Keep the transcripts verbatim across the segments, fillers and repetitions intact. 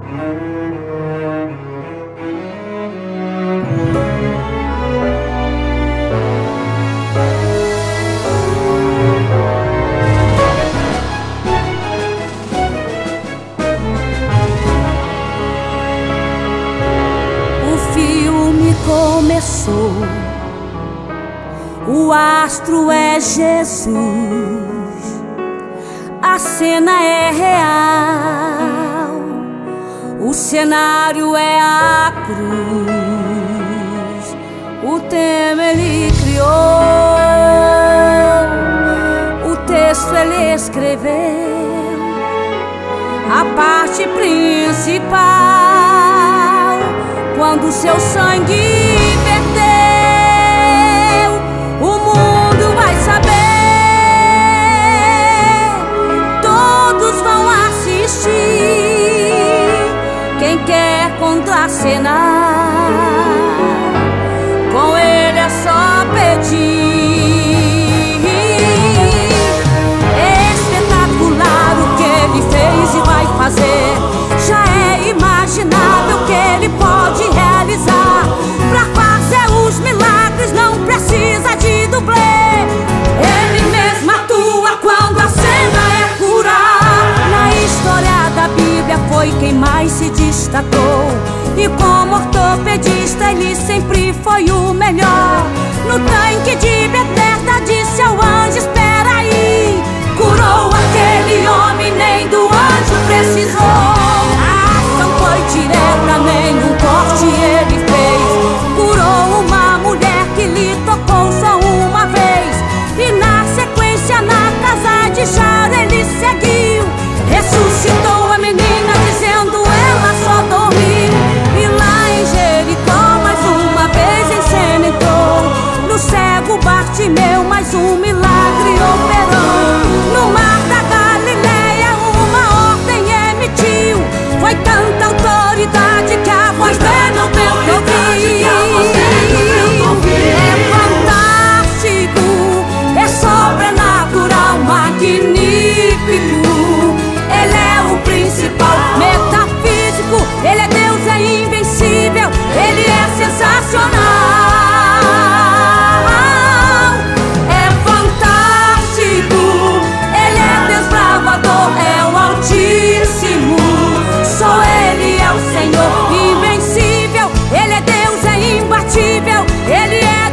Começou, o astro é Jesus, a cena é real, o cenário é a cruz, o tema ele criou, o texto ele escreveu, a parte principal. Quando seu sangue verteu, o mundo vai saber, todos vão assistir. Quem quer contracenar, com ele é só pedir. Espetacular o que ele fez e vai fazer, já é imaginável que ele pode realizar. Pra fazer os milagres não precisa de dublê, ele mesmo atua quando a cena é curar. Na história da Bíblia foi quem mais se destacou, e como ortopedista ele sempre foi o melhor. No tanque de Betesda disse ao anjo: espera aí. Curou aquele homem, nem do anjo precisou. Foi direta, nenhum corte ele fez. Curou uma mulher que lhe tocou só uma vez, e na sequência na casa de Jairo ele seguiu. Ressuscitou a menina dizendo ela só dormiu. E lá em Jericó mais uma vez em cena entrou. No cego Bartimeu mais um milagre operou. No mar da Galileia uma ordem emitiu. Foi tanta autoridade que a voz dele não deu pra ouvir. É fantástico, é sobrenatural, magnífico. Ele é o principal, metafísico. Ele é Deus, é invencível. Ele é sensacional. É fantástico, ele é desbravador, é o Altíssimo. Só ele é o Senhor, invencível. Ele é Deus, é imbatível. Ele é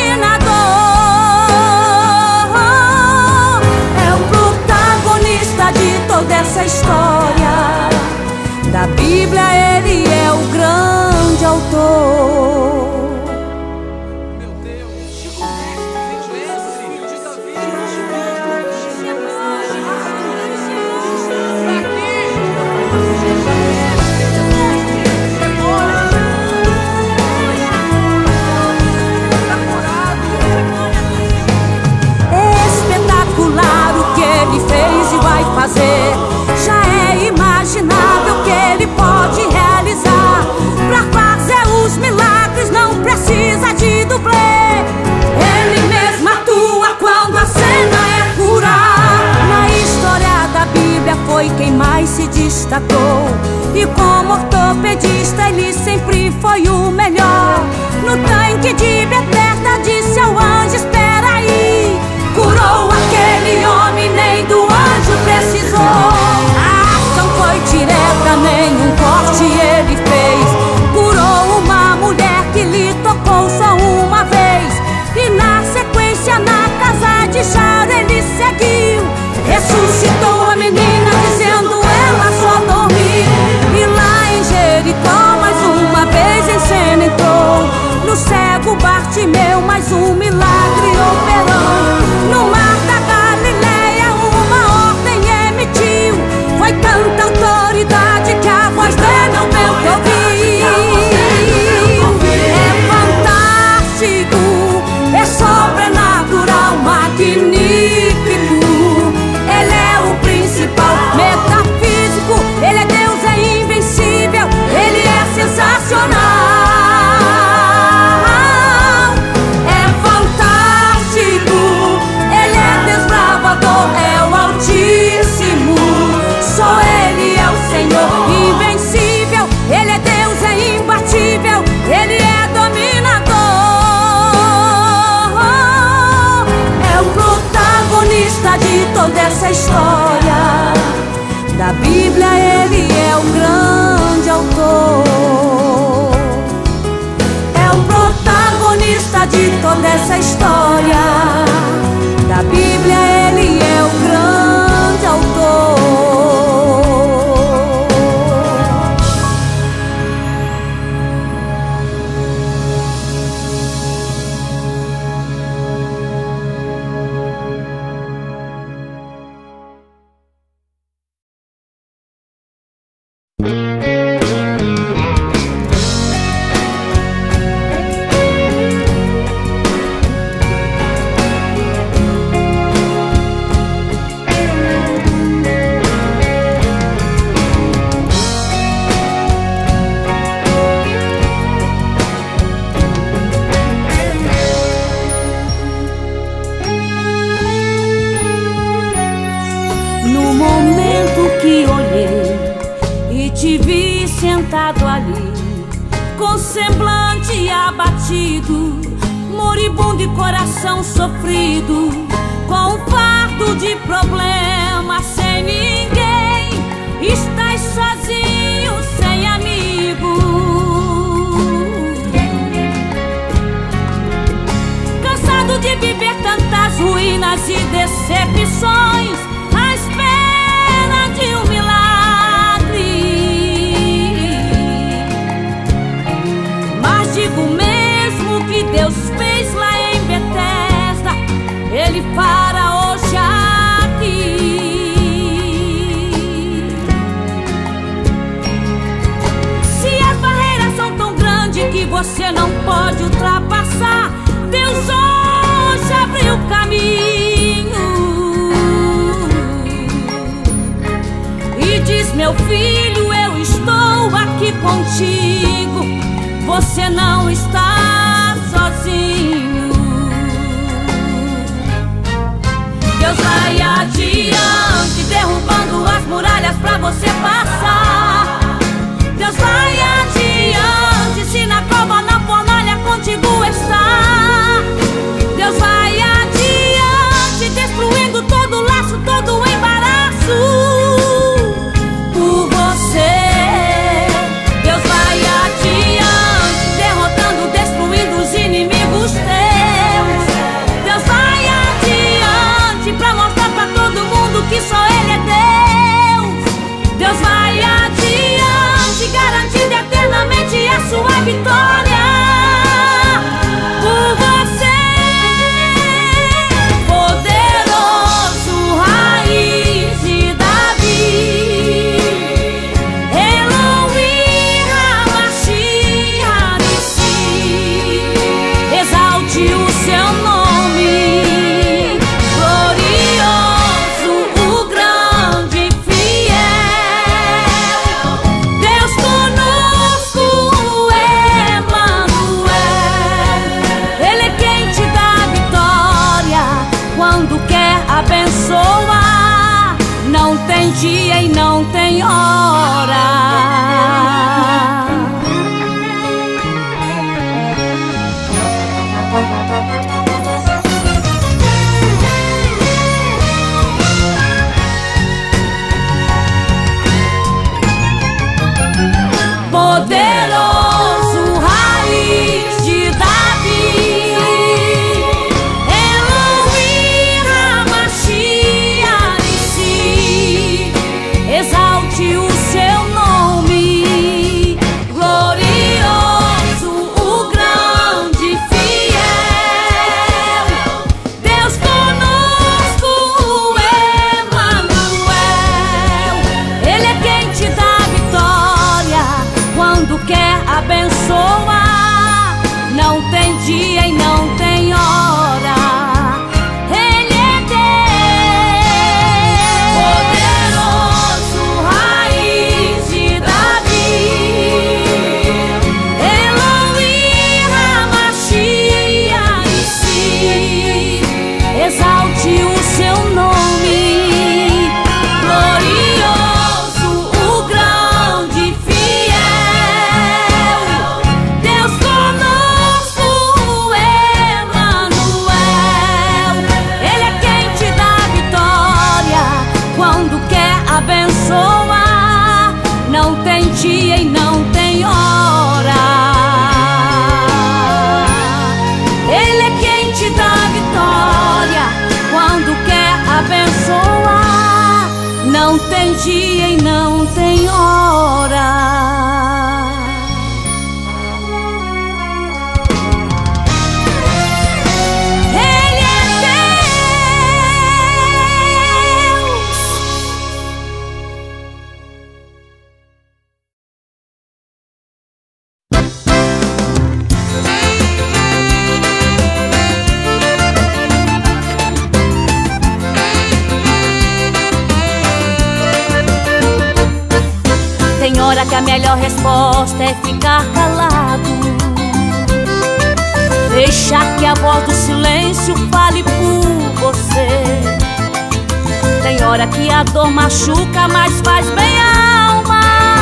dominador. É o protagonista de toda essa história da Bíblia. Ele é o grande autor. Meu Deus, Chico espetacular o que ele fez e vai fazer, já é imaginável que ele pode realizar. Pra fazer os milagres não precisa de dublê, ele mesmo atua quando a cena é curar. Na história da Bíblia foi quem mais se destacou, e como ortopedista ele sempre foi o melhor. No tanque de Betesda disse ao anjo: espera aí. Curou aquele homem, nem do anjo precisou. A ação foi direta, nenhum corte ele fez. Curou uma mulher que lhe tocou só uma vez, e na sequência na casa de Jairo ele seguiu. Ressuscitou a menina dizendo ela só dormiu. E lá em Jericó mais uma vez em cena entrou. No cego Bartimeu mais um milagre toda essa história. Da Bíblia ele é o grande autor. No momento que olhei e te vi sentado ali, com semblante abatido, moribundo e coração sofrido, com um fardo de problemas, sem ninguém, estás sozinho, sem amigo, cansado de viver tantas ruínas e decepções, à espera de um milagre. Mas digo mesmo que Deus fez lá em Betesda, Ele fará hoje aqui. Se as barreiras são tão grandes que você não pode ultrapassar, Deus hoje abriu o caminho e diz: meu filho, eu estou aqui contigo, você não está sozinho. Deus vai adiante, derrubando as muralhas pra você passar. Deus vai adiante, se na cova, na fornalha contigo está. Deus vai adiante, destruindo todo laço, todo embaraço por você. Deus vai adiante, derrotando, destruindo os inimigos teus. Deus vai adiante, pra mostrar pra todo mundo que só Ele é Deus. Deus vai adiante. Tem hora que a melhor resposta é ficar calado, deixar que a voz do silêncio fale por você. Tem hora que a dor machuca, mas faz bem a alma.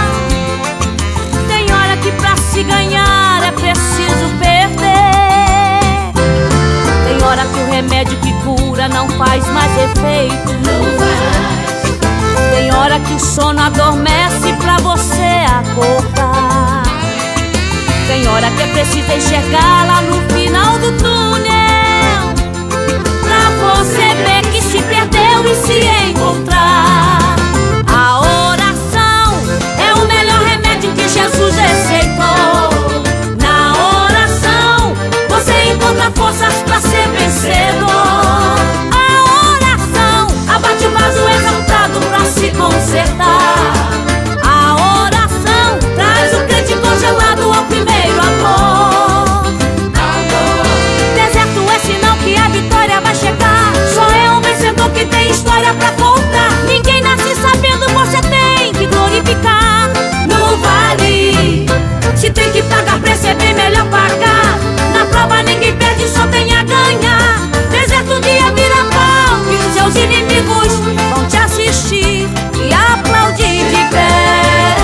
Tem hora que pra se ganhar é preciso perder. Tem hora que o remédio que cura não faz mais efeito. Não faz. Tem hora que o sono adormece pra você acordar. Tem hora que é preciso enxergar lá no final do túnel, pra você ver que se perdeu e se encontrar. A oração é o melhor remédio que Jesus receitou. Na oração você encontra forças pra ser vencedor. A oração abate o vaso exaltado pra se consertar. A oração traz o crente congelado ao primeiro amor. Amor. Deserto é sinal que a vitória vai chegar. Só é um vencedor que tem história pra contar. Ninguém nasce sabendo, você tem que glorificar. No vale, se tem que pagar preço é bem melhor pagar. Na prova ninguém perde, só tem a ganhar. Deserto um dia vira pão e os seus inimigos vão te assistir e aplaudir de pé.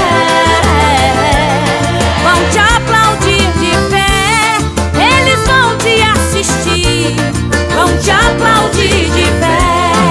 Vão te aplaudir de pé. Eles vão te assistir, vão te aplaudir de pé.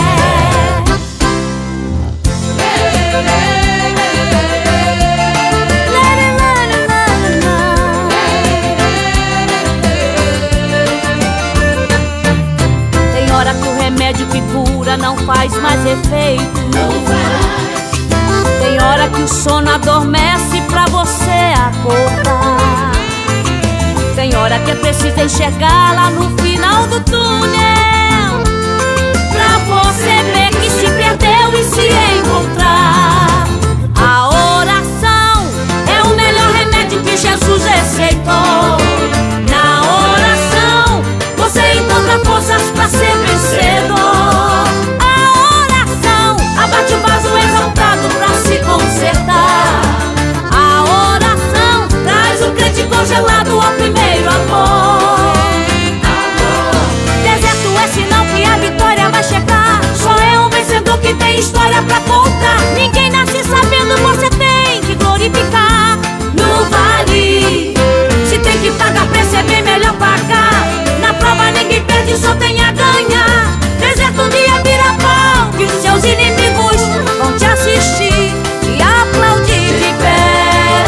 Tem hora que o remédio que cura não faz mais efeito. Não faz. Tem hora que o sono adormece pra você acordar. Tem hora que é preciso enxergar lá no final do túnel, pra você ver que se perdeu e se encontrar. A oração é o melhor remédio que Jesus receitou. Na oração você encontra forças pra ser vencedor. A oração abate o vaso exaltado pra se consertar. A oração traz o crente congelado ao primeiro amor. Amor. Deserto é sinal que a vitória vai chegar. Só é um vencedor que tem história pra contar. Ninguém nasce sabendo, você tem que glorificar. No vale, se tem que pagar preço é bem melhor pagar. Na prova ninguém perde, só tem a ganhar. Deserto um dia vira pão e os seus inimigos vão te assistir e aplaudir de pé.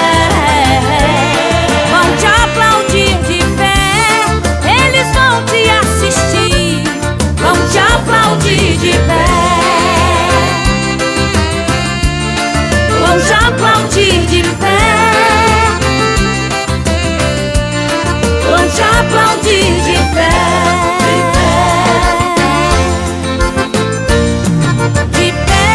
Vão te aplaudir de pé. Eles vão te assistir, vão te aplaudir de pé. Vão te aplaudir de pé. Vão te aplaudir de pé. De pé.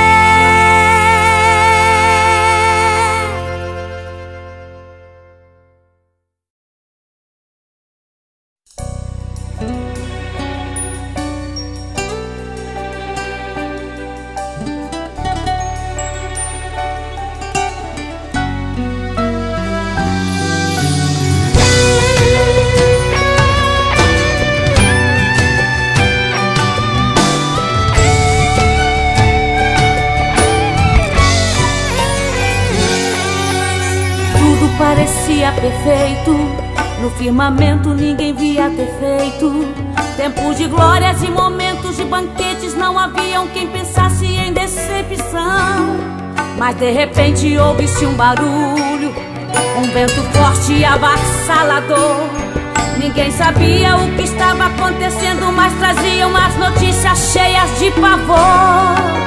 Parecia perfeito, no firmamento ninguém via defeito. Tempos de glórias e momentos de banquetes, não haviam quem pensasse em decepção. Mas de repente ouve-se um barulho, um vento forte e avassalador. Ninguém sabia o que estava acontecendo, mas traziam as notícias cheias de pavor.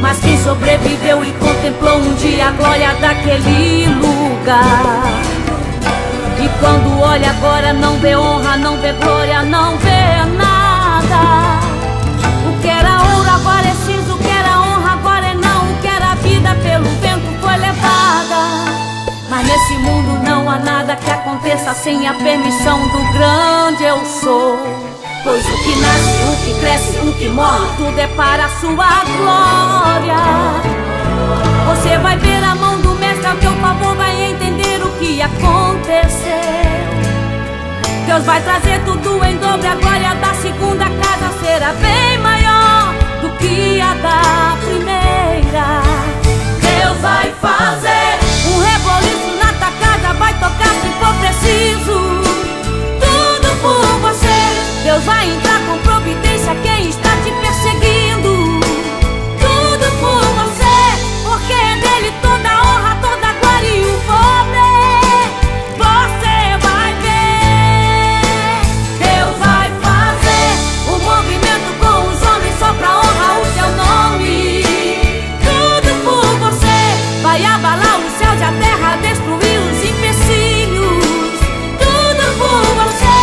Mas quem sobreviveu e contemplou um dia a glória daquele lugar. E quando olha agora não vê honra, não vê glória, não vê nada. O que era ouro agora é cinza, o que era honra agora é não. O que era vida pelo vento foi levada. Mas nesse mundo não há nada que aconteça sem a permissão do grande eu sou. Pois o que nasce, o que cresce, o que morre, tudo é para a sua glória. Você vai ver a mão do mestre ao teu favor, vai entender o que aconteceu. Deus vai trazer tudo em dobro, a glória da segunda casa será bem maior do que a da primeira. Deus vai fazer um reboliço na tua casa, vai tocar se for preciso. Tudo por você. Deus vai entrar com providência quem está te perseguindo. Tudo por você, porque é dele toda a honra, toda a glória e o poder. Você vai ver, Deus vai fazer um movimento com os homens só pra honrar o seu nome. Tudo por você, vai abalar os céus e a terra, destruir os empecilhos. Tudo por você.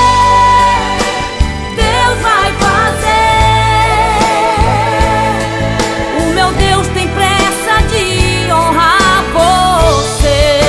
Vai fazer. O meu Deus tem pressa de honrar você.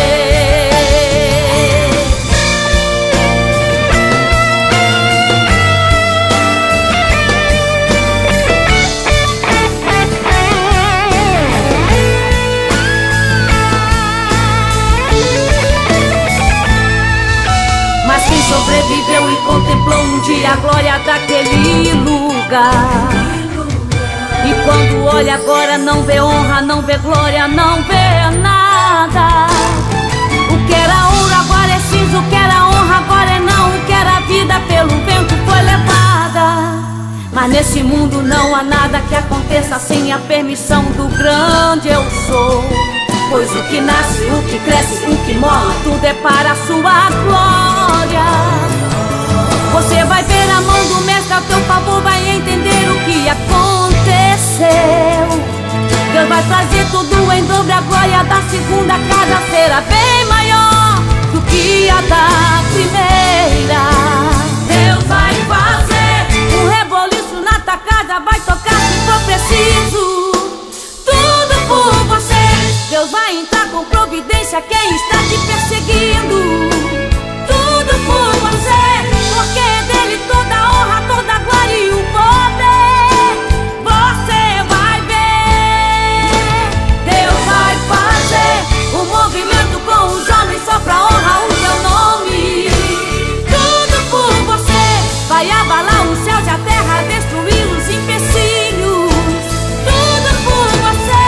Mas quem sobreviveu e contemplou um dia a glória daquele lugar. E quando olha agora não vê honra, não vê glória, não vê nada. O que era ouro agora é cinza, o que era honra agora é não. O que era vida pelo vento foi levada. Mas nesse mundo não há nada que aconteça sem a permissão do grande eu sou. Pois o que nasce, o que cresce, o que morre, tudo é para a sua glória. Você vai ver a mão do mestre ao teu favor, vai entender o que aconteceu. Deus vai trazer tudo em dobro, a glória da segunda casa será bem maior do que a da primeira. Deus vai fazer um reboliço na tua casa, vai tocar se for preciso. Tudo por você. Deus vai entrar com providência quem está te perseguindo. Tudo por você, porque é dele toda a honra, toda a glória e o poder. Você vai ver, Deus vai fazer um movimento com os homens só pra honrar o seu nome. Tudo por você, vai abalar os céus e a terra, destruir os empecilhos. Tudo por você,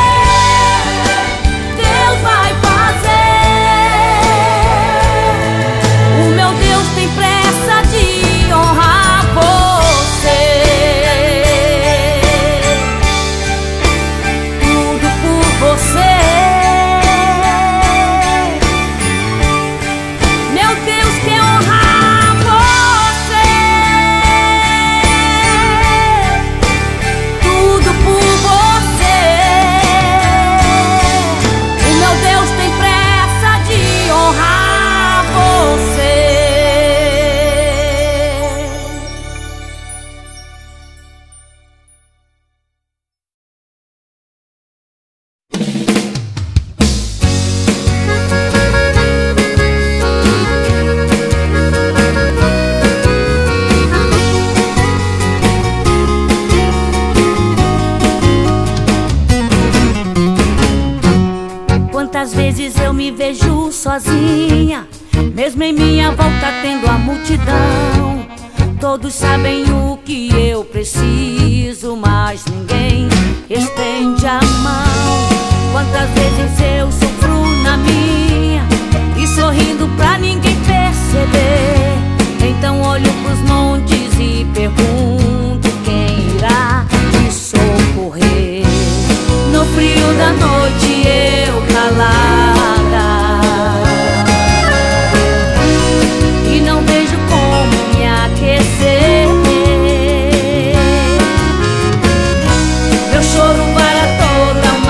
Deus vai fazer. O meu Deus tem pressa de honrar você. Tudo por você. Meu Deus quer honrar você. Tudo por você. O meu Deus tem pressa de honrar você. Quantas vezes eu me vejo sozinha, mesmo em minha volta tendo a multidão. Todos sabem o que eu preciso, mas ninguém estende a mão. Quantas vezes eu sofro na minha e sorrindo pra ninguém perceber. Então olho pros montes e pergunto quem irá me socorrer. No frio da noite eu calada e não vejo como me aquecer. Meu choro para toda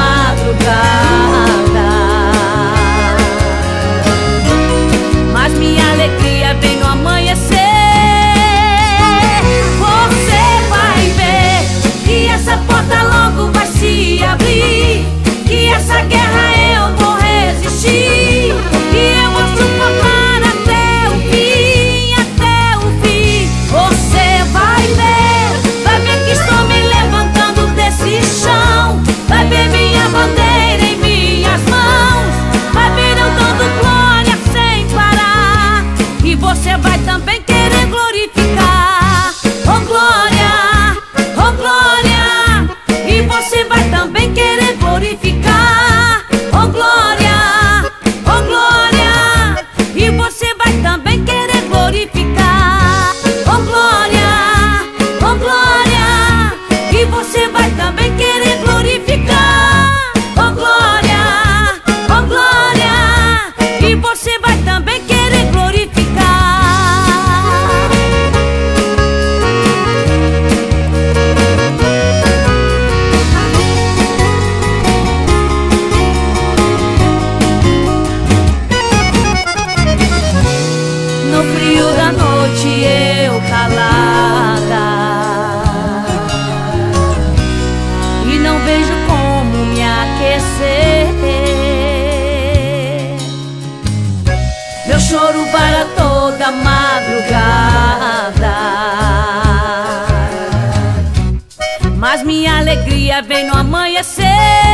choro para toda madrugada, mas minha alegria vem no amanhecer.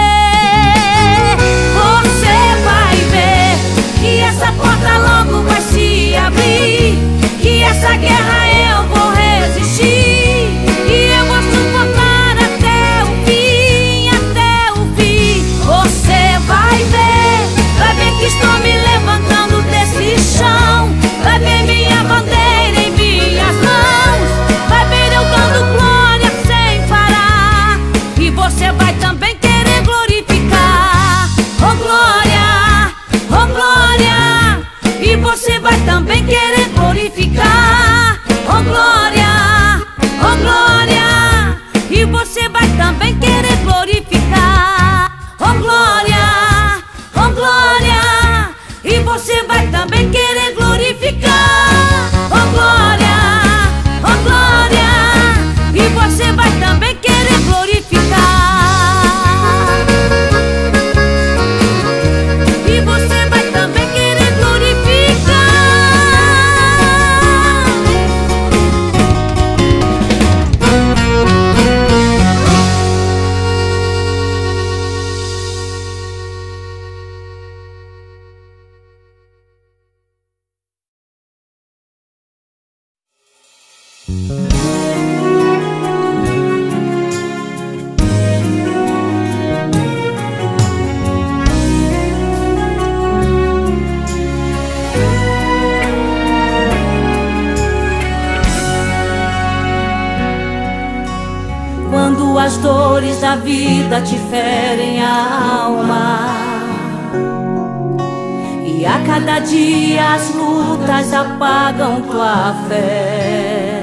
Você vai ver que essa porta logo vai se abrir, que essa guerra eu vou resistir, e eu vou suportar até o fim, até o fim. Você vai ver, vai ver que estou me levantando desse chão, vai ver minha bandeira em minhas mãos, vai ver eu dando glória sem parar, e você vai também querer glorificar. Oh glória, oh glória, e você vai também querer glorificar. Oh glória, oh glória, e você vai também querer glorificar. Oh glória, oh glória, e você vai também querer glorificar. Oh glória, oh glória, e você vai também querer glorificar. E você vai também querer glorificar. Quando as dores da vida te ferem a alma, e a cada dia as lutas apagam tua fé,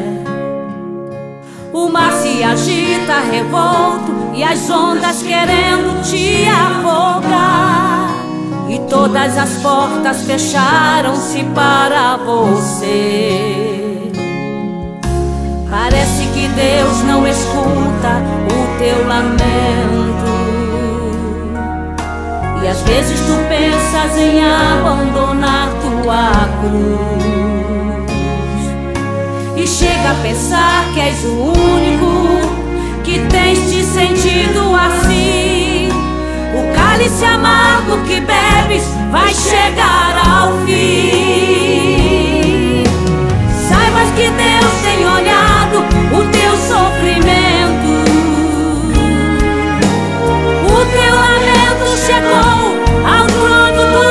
o mar se agita revolto e as ondas querendo te afogar, e todas as portas fecharam-se para você. Parece que Deus não escuta o teu lamento, e às vezes tu pensas em abandonar tua cruz, e chega a pensar que és o único que tens te sentido assim. O cálice amargo que bebes vai chegar ao fim. Saibas que Deus tem olhado o teu sofrimento, o teu lamento chegou ao trono do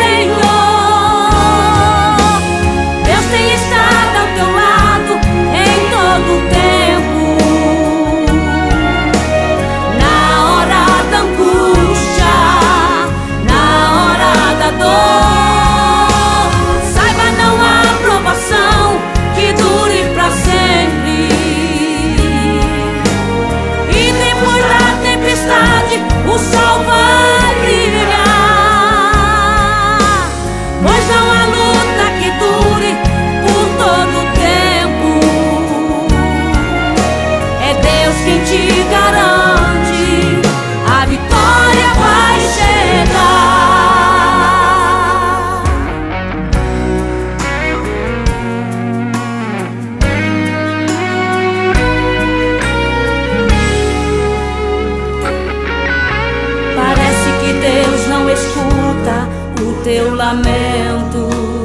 Senhor. Deus tem estado ao teu lado em todo o tempo, na hora da angústia, na hora da dor. Saiba, não há provação que dure pra sempre, e depois da tempestade o sol vai brilhar, pois não há luta que dure por todo o tempo. É Deus quem te garante, a vitória vai chegar. Parece que Deus não escuta o teu lamento,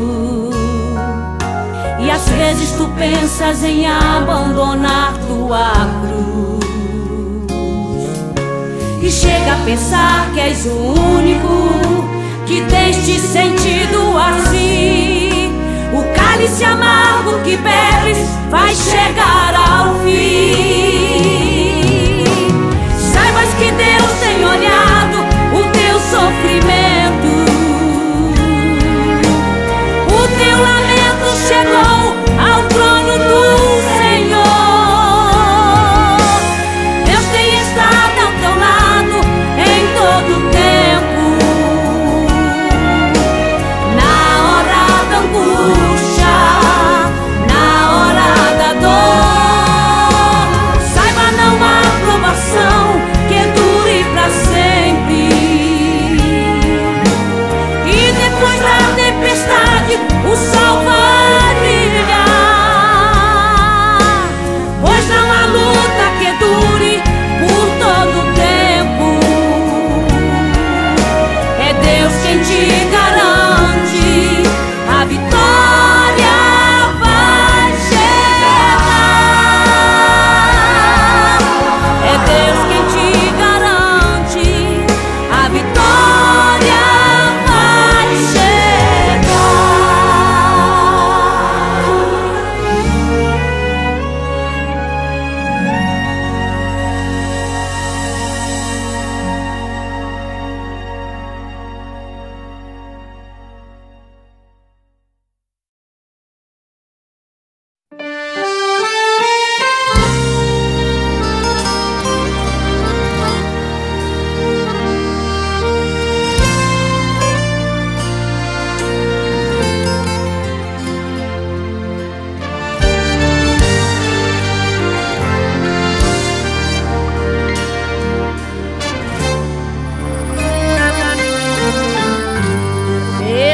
e às vezes tu pensas em abandonar tua cruz, e chega a pensar que és o único que tens te sentido assim. O cálice amargo que bebes vai chegar ao fim. Saibas que Deus tem olhado o teu sofrimento, o teu lamento chegou ao trono do Senhor. Deus tem estado ao teu lado em todo o tempo, na hora da angústia, na hora da dor.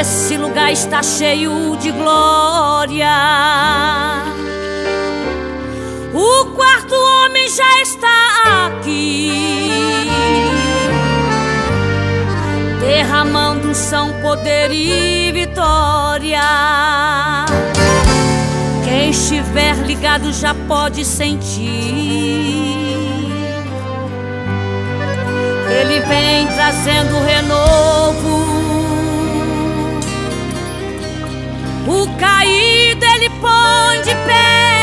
Esse lugar está cheio de glória. O quarto homem já está aqui, derramando unção, poder e vitória. Quem estiver ligado já pode sentir. Ele vem trazendo renovo. O caído ele põe de pé.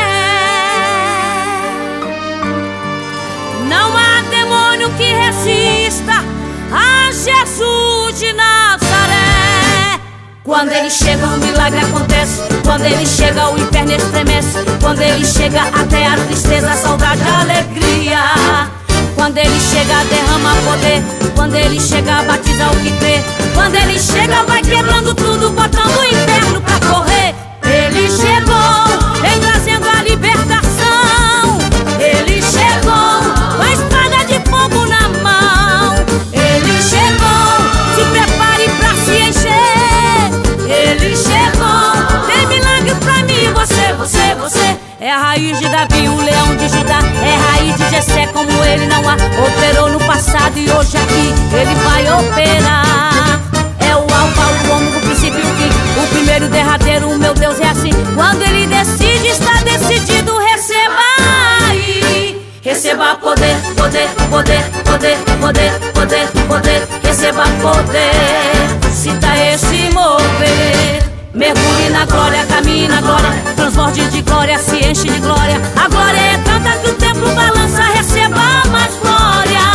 Não há demônio que resista a Jesus de Nazaré. Quando ele chega, o milagre acontece. Quando ele chega, o inferno estremece. Quando ele chega, até a tristeza, a saudade, a alegria. Quando ele chega, derrama poder. Quando ele chega, batiza o que crê. Quando ele chega, vai quebrando tudo, botando o inferno pra correr. Ele chegou, vem trazendo a libertação. Ele chegou, com a espada de fogo na mão. Ele chegou, se prepare pra se encher. Ele chegou, tem milagre pra mim. Você, você, você é a raiz de Davi, o leão de Judá. É a raiz de Jessé, como ele não há. Operou no passado e hoje aqui ele vai operar. É o alfa, o ômega, o princípio e o fim, o primeiro e o derradeiro, meu Deus é assim. Quando ele decide, está decidido. Receba aí, receba poder, poder, poder, poder, poder, poder, poder. Receba poder, sinta esse mover. Mergulhe na glória, caminhe na glória, transborde de glória, se enche de glória. A glória é tanta que o templo balança, receba mais glória.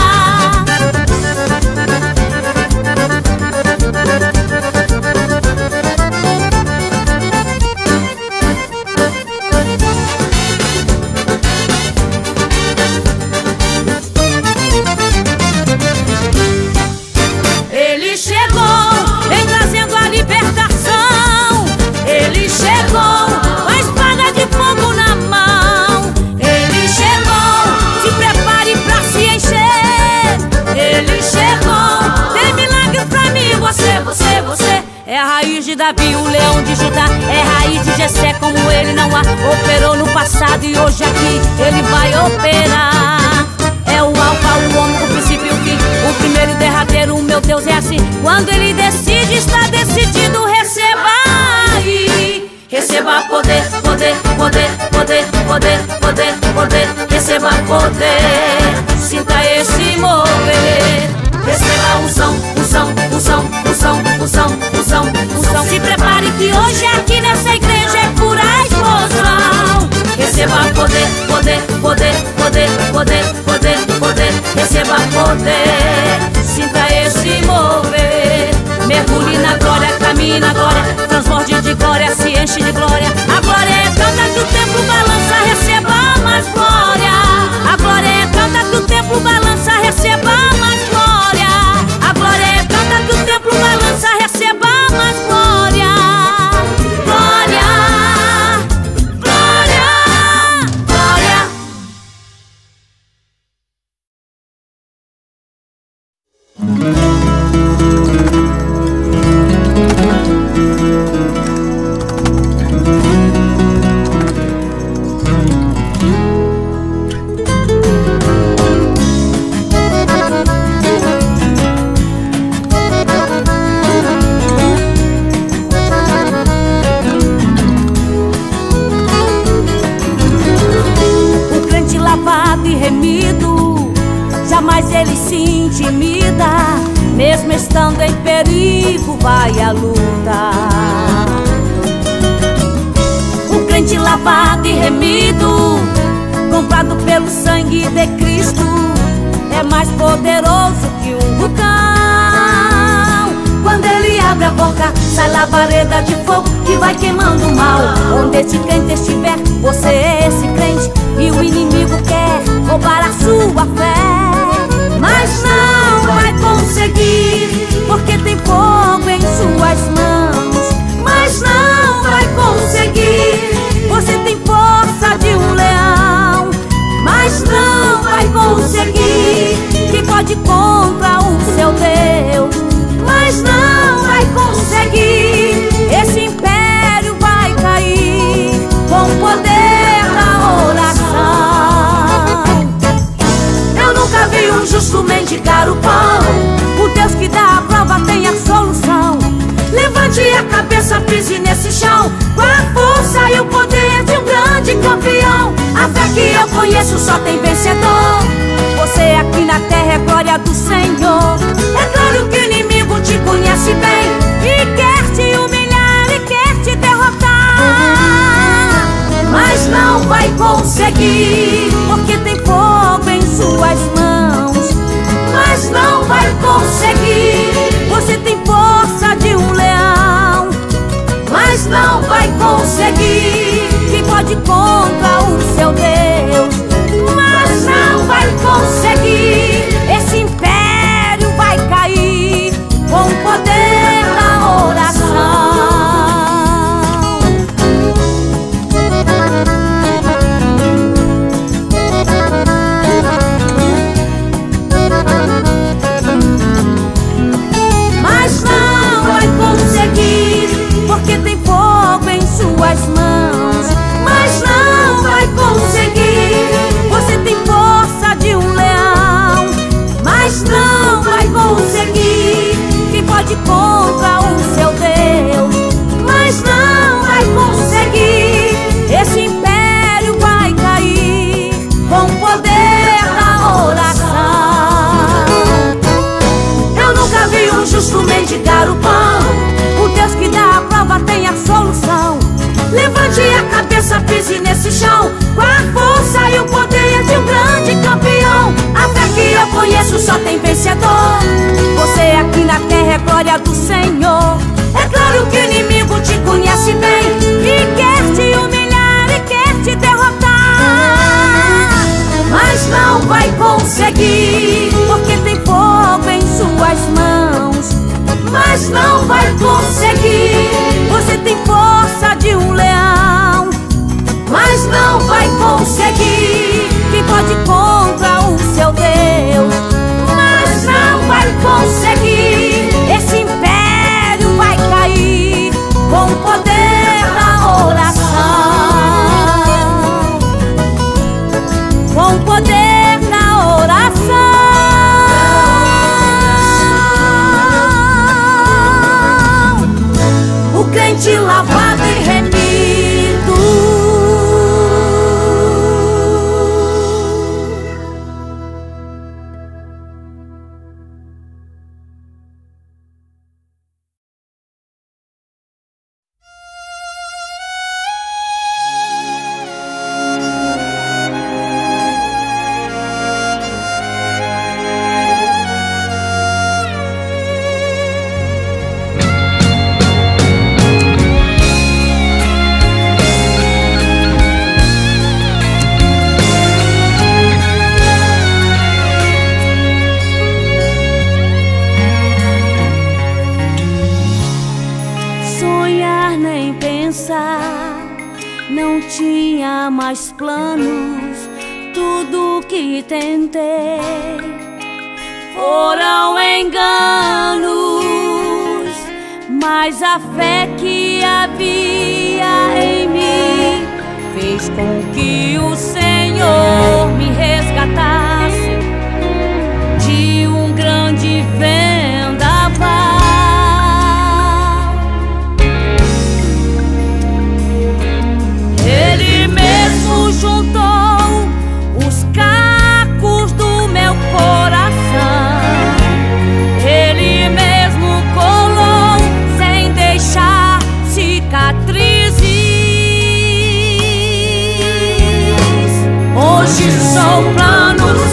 Ele chegou, vem trazendo a libertação. Ele chegou, com a espada de fogo na mão. Ele chegou, se prepare pra se encher. Ele chegou, tem milagre pra mim. Você, você, você é a raiz de Davi, o leão de Judá. É a raiz de Jessé, como ele não há. Operou no passado e hoje aqui ele vai operar. É o alfa, o ômega, o princípio e o fim, o primeiro e o derradeiro, meu Deus é assim. Quando ele decide, está decidido. Receba aí, receba poder, poder, poder, poder, poder, poder, poder. Receba poder, sinta esse mover. Receba unção, unção, unção, unção, unção, unção, unção. Se prepare que hoje aqui nessa igreja é pura explosão. Receba poder, poder, poder, poder, poder, poder, poder. Receba poder, sinta esse mover. Mergulhe na glória, caminhe na glória, transborde de glória, se enche de glória. A glória é tanta que o templo balança, receba mais glória. A glória é tanta que o templo balança, receba mais glória. A glória é tanta que o templo balança, receba mais glória. Glória, glória, glória. Jamais ele se intimida, mesmo estando em perigo, vai à luta. O crente lavado e remido, comprado pelo sangue de Cristo, é mais poderoso que um vulcão. Quando ele abre a boca, sai labareda de fogo que vai queimando o mal. Onde este crente estiver, você é esse crente, e o inimigo quer roubar a sua fé. Mas não vai conseguir, porque tem fogo em suas mãos. Mas não vai conseguir, você tem força de um leão. Mas não vai conseguir, que pode contra o seu Deus. Mas não vai conseguir, a cabeça, pise nesse chão, com a força e o poder de um grande campeão. A fé que eu conheço só tem vencedor. Você aqui na terra é glória do Senhor. É claro que o inimigo te conhece bem e quer te humilhar e quer te derrotar, mas não vai conseguir, porque tem fogo em suas mãos. Mas não vai conseguir. Você tem força de um leão, mas não vai conseguir. Quem pode contra o seu Deus, mas não vai conseguir. Esse império vai cair com o poder da oração. Mas não vai conseguir, porque tem fogo em suas mãos. Mas não vai conseguir. Você tem força de um leão, mas não vai conseguir. Quem pode contra o seu Deus, mas não vai conseguir. Esse império vai cair com o poder da oração. Eu nunca vi um justo mendigar o pão. O Deus que dá a prova tem a solução. Levante a cabeça, pise nesse chão, com a força e o poder de um grande campeão. A fé que eu conheço só tem vencedor. Você aqui na terra é glória do Senhor. É claro que o inimigo te conhece bem e quer te humilhar e quer te derrotar, mas não vai conseguir, porque tem fogo em suas mãos. Mas não vai conseguir. Você tem força de um leão, mas não vai conseguir. Quem pode contra o seu Deus, mas não vai conseguir. Esse império vai cair com o poder da oração. Com o poder da oração. O crente lavado e remido. Não tinha mais planos, tudo que tentei foram enganos, mas a fé que havia em mim fez com que o Senhor me resgatasse de um grande vendaval. Ele mesmo juntou os cacos do meu coração. Ele mesmo colou sem deixar cicatrizes. Hoje sou plano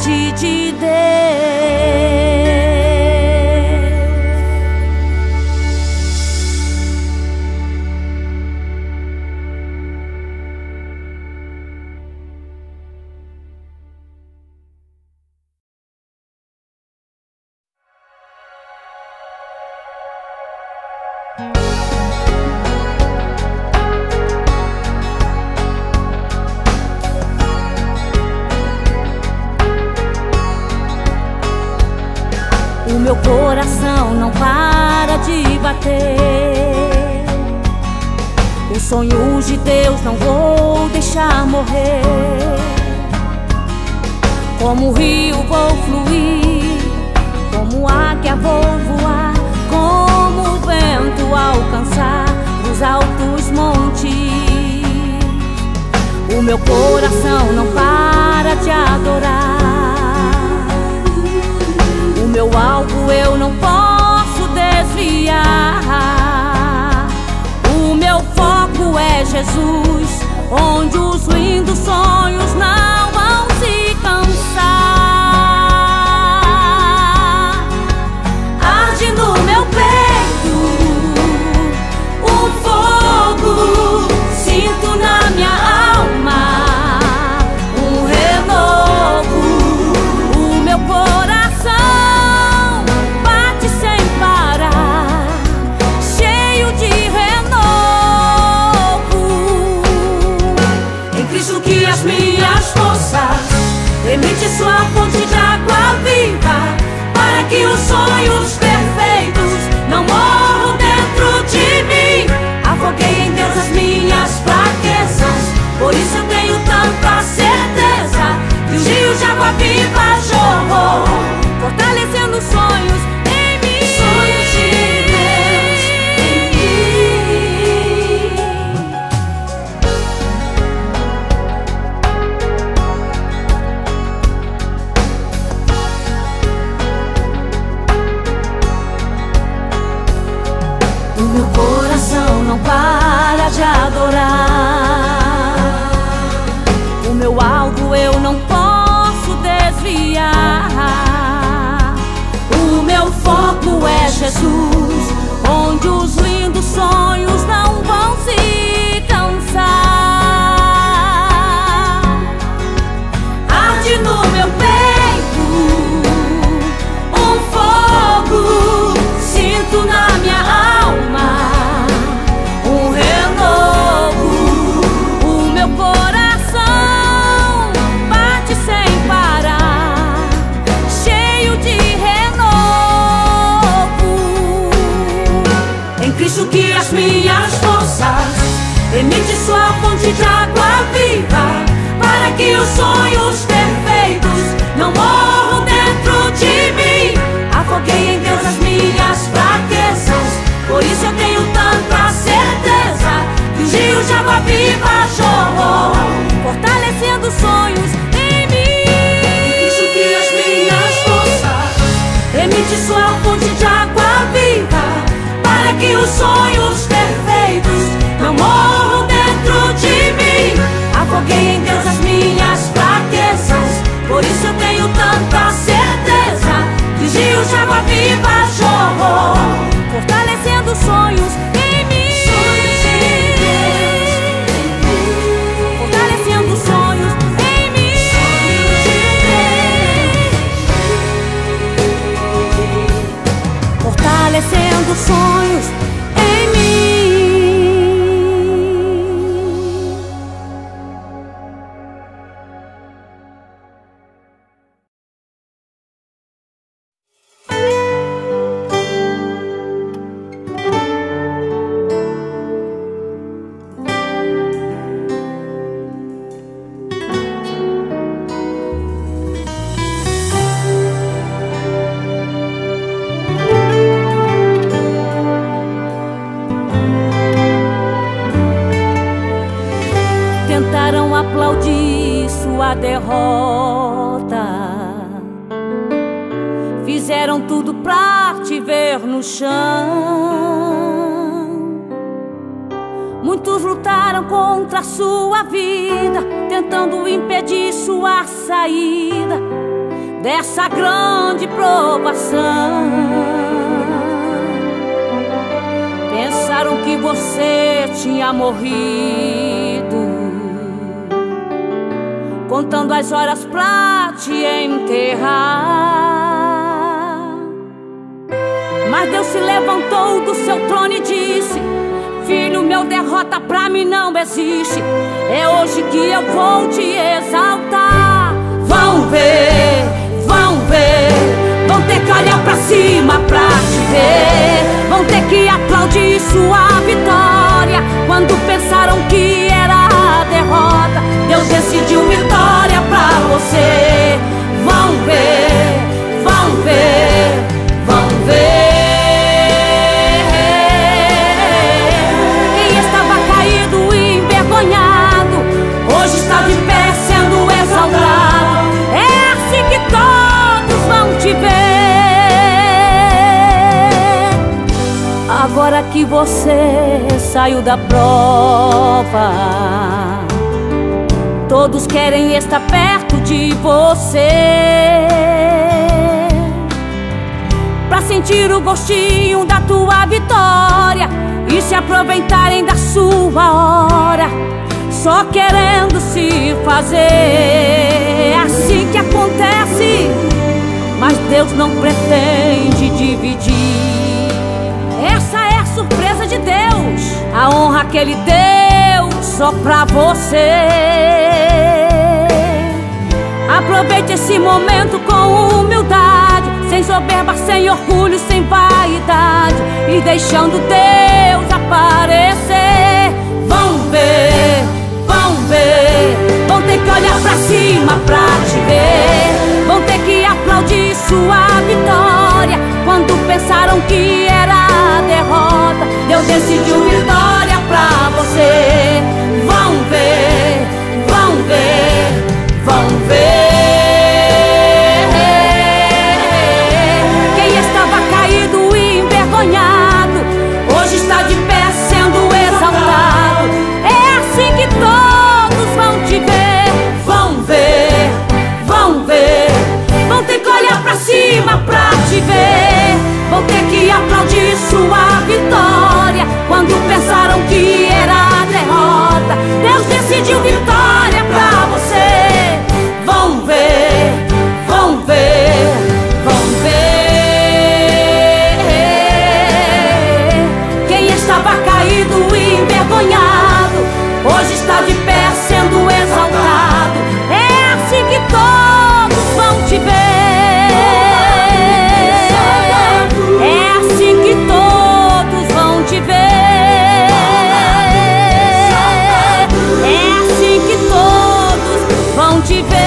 presente de Deus. O meu coração não para de bater. Os sonhos de Deus não vou deixar morrer. Como rio vou fluir, como águia vou voar, como o vento alcançar os altos montes. O meu coração não para de adorar. O meu alvo eu não posso desviar. O meu foco é Jesus, onde os lindos sonhos não vão se cansar. Arde no meu peito um fogo, sinto na minha alma um renovo. O meu coração bate sem parar, cheio de renovo. Em Cristo que as minhas forças emite sua fonte de água viva, para que os sonhos perfeitos não morram dentro de mim. Afoguei em Deus as minhas fraquezas, por isso eu tenho tanta certeza que os rios de água viva jorrou, fortalecendo sonhos em mim. Sonhos de Deus em mim. O meu coração não para de adorar. O meu alvo eu não posso desviar. O meu foco é Jesus, onde os lindos sonhos não vão se cansar. Arde no meu peito um fogo, sinto na minha alma um renovo. O meu coração bate sem parar, cheio de renovo. Em Cristo que as minhas forças emite sua fonte de água viva, para que os sonhos perfeitos não morram dentro de mim. Afoguei em Deus as minhas fraquezas, por isso eu tenho tanta certeza que os rios de água viva jorrou, fortalecendo sonhos em mim. Isso que as minhas forças emite sua fonte de água viva, para que os sonhos perfeitos não morram dentro de mim. Afoguei em Deus as minhas fraquezas, por isso eu tenho tanta certeza que os rios de água viva jorrou, fortalecendo sonhos em mim. Sonhos de Deus em mim. Fortalecendo sonhos em mim. Sonhos de Deus. Fortalecendo sonhos em mim. Tentaram aplaudir sua derrota, fizeram tudo pra te ver no chão. Muitos lutaram contra a sua vida, tentando impedir sua saída. dessa grande provação. Pensaram que você tinha morrido, contando as horas pra te enterrar. Mas Deus se levantou do seu trono e disse: filho meu, derrota pra mim não existe. É hoje que eu vou te exaltar. Vão ver, vão ver, vão ter que olhar pra cima pra te ver. Vão ter que aplaudir sua vitória. Quando pensaram que era a derrota, Deus decidiu vitória pra você. Vão ver, vão ver, vão ver. Quem estava caído e envergonhado, hoje está de pé sendo exaltado. É assim que todos vão te ver. Agora que você saiu da prova, todos querem estar perto de você, pra sentir o gostinho da tua vitória e se aproveitarem da sua hora, só querendo se fazer. É assim que acontece, mas Deus não pretende dividir. Essa é a surpresa de Deus, a honra que Ele deu só pra você. Aproveite esse momento com humildade, sem soberba, sem orgulho, sem vaidade, e deixando Deus aparecer. Vão ver, vão ver, vão ter que olhar pra cima pra te ver. Vão ter que aplaudir sua vitória. Quando pensaram que era a derrota, Deus decidiu vitória pra você. Vão ver, vão ver, vão ver. Quem estava caído e envergonhado, hoje está de pé sendo exaltado. É assim que todos vão te ver. Vão ver, vão ver, vão ter que olhar pra cima pra te ver. Vão ter que aplaudir sua vitória. Quando pensaram que era a derrota, Deus decidiu vitória pra você. Vão ver, vão ver, vão ver. Quem estava caído e envergonhado, hoje está de pé sendo exaltado. É assim que todos vão te ver. É assim que todos vão te ver. É assim que todos vão te ver.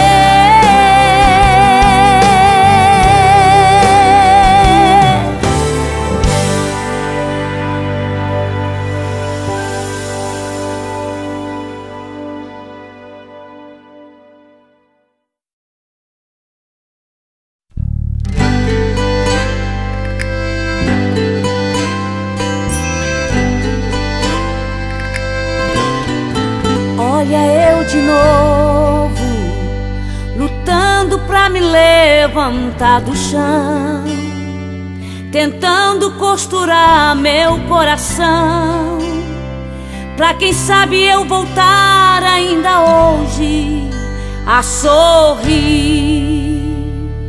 Olha eu de novo, lutando pra me levantar do chão, tentando costurar meu coração, pra quem sabe eu voltar ainda hoje a sorrir.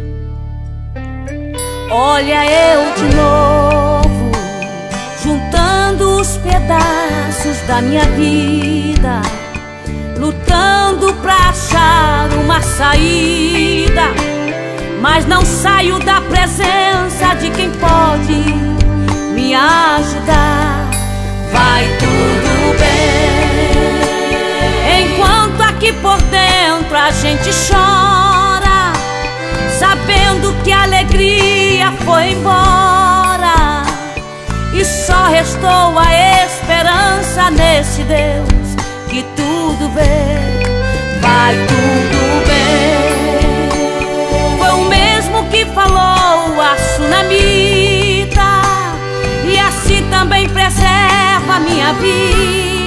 Olha eu de novo, juntando os pedaços da minha vida, lutando pra achar uma saída, mas não saio da presença de quem pode me ajudar. Vai tudo bem, enquanto aqui por dentro a gente chora, sabendo que a alegria foi embora, e só restou a esperança nesse Deus que tudo vê. Vai tudo bem, foi o mesmo que falou a Sunamita, e assim também preserva a minha vida.